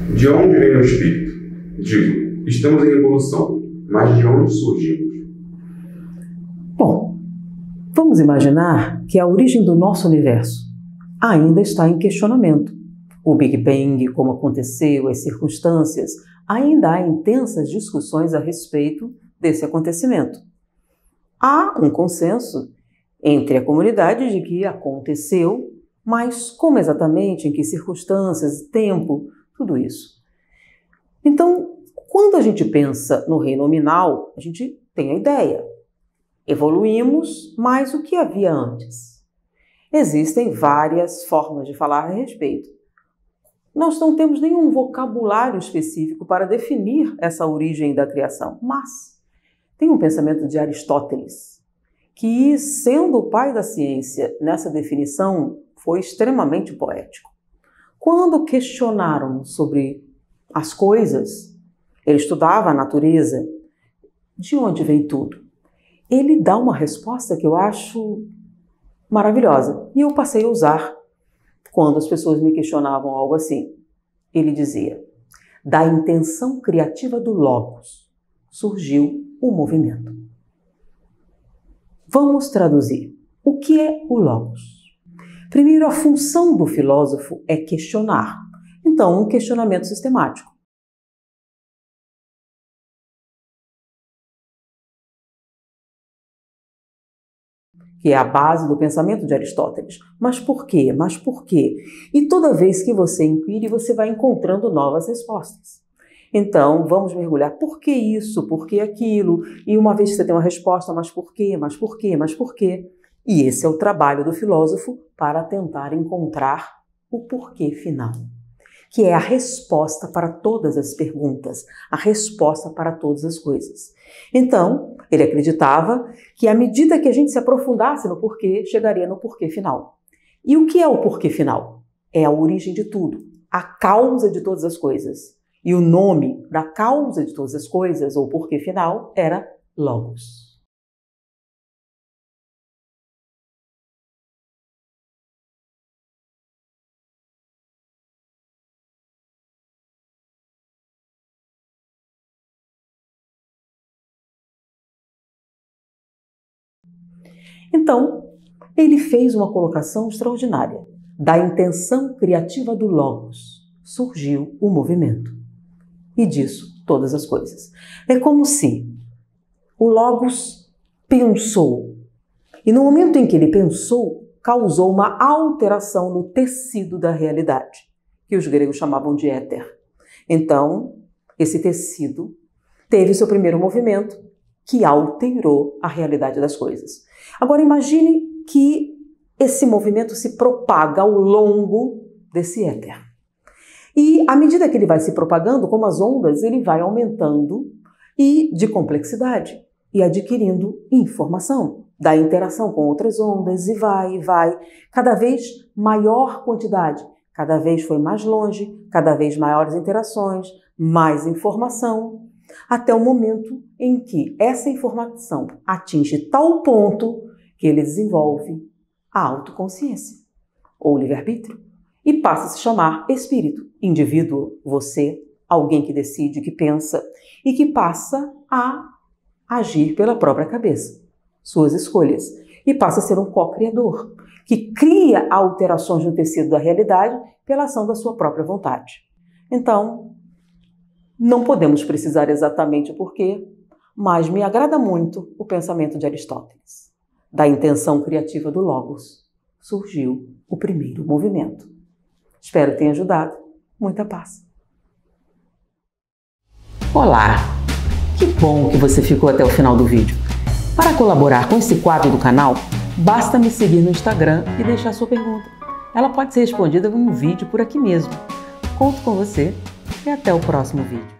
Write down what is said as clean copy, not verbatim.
De onde vem o espírito? Digo, estamos em evolução, mas de onde surgimos? Bom, vamos imaginar que a origem do nosso universo ainda está em questionamento. O Big Bang, como aconteceu, as circunstâncias, ainda há intensas discussões a respeito desse acontecimento. Há um consenso entre a comunidade de que aconteceu, mas como exatamente, em que circunstâncias, tempo, tudo isso. Então, quando a gente pensa no reino nominal, a gente tem a ideia. Evoluímos, mas o que havia antes? Existem várias formas de falar a respeito. Nós não temos nenhum vocabulário específico para definir essa origem da criação, mas tem um pensamento de Aristóteles, que, sendo o pai da ciência nessa definição, foi extremamente poético. Quando questionaram sobre as coisas, ele estudava a natureza, de onde vem tudo? Ele dá uma resposta que eu acho maravilhosa, e eu passei a usar quando as pessoas me questionavam algo assim. Ele dizia: da intenção criativa do Logos surgiu o movimento. Vamos traduzir. O que é o Logos? Primeiro, a função do filósofo é questionar. Então, um questionamento sistemático. Que é a base do pensamento de Aristóteles. Mas por quê? Mas por quê? E toda vez que você inquire, você vai encontrando novas respostas. Então, vamos mergulhar. Por que isso? Por que aquilo? E uma vez que você tem uma resposta, mas por quê? Mas por quê? Mas por quê? E esse é o trabalho do filósofo para tentar encontrar o porquê final, que é a resposta para todas as perguntas, a resposta para todas as coisas. Então, ele acreditava que à medida que a gente se aprofundasse no porquê, chegaria no porquê final. E o que é o porquê final? É a origem de tudo, a causa de todas as coisas. E o nome da causa de todas as coisas, ou porquê final, era Logos. Então, ele fez uma colocação extraordinária. Da intenção criativa do Logos surgiu o movimento. E disso, todas as coisas. É como se o Logos pensou. E no momento em que ele pensou, causou uma alteração no tecido da realidade, que os gregos chamavam de éter. Então, esse tecido teve seu primeiro movimento, que alterou a realidade das coisas. Agora imagine que esse movimento se propaga ao longo desse éter. E à medida que ele vai se propagando, como as ondas, ele vai aumentando e de complexidade e adquirindo informação da interação com outras ondas e vai, cada vez maior quantidade, cada vez foi mais longe, cada vez maiores interações, mais informação, até o momento em que essa informação atinge tal ponto que ele desenvolve a autoconsciência, ou livre-arbítrio, e passa a se chamar espírito, indivíduo, você, alguém que decide, que pensa e que passa a agir pela própria cabeça, suas escolhas, e passa a ser um co-criador, que cria alterações no tecido da realidade pela ação da sua própria vontade. Então, não podemos precisar exatamente o porquê, mas me agrada muito o pensamento de Aristóteles. Da intenção criativa do Logos surgiu o primeiro movimento. Espero que tenha ajudado. Muita paz. Olá! Que bom que você ficou até o final do vídeo. Para colaborar com esse quadro do canal, basta me seguir no Instagram e deixar sua pergunta. Ela pode ser respondida em um vídeo por aqui mesmo. Conto com você e até o próximo vídeo.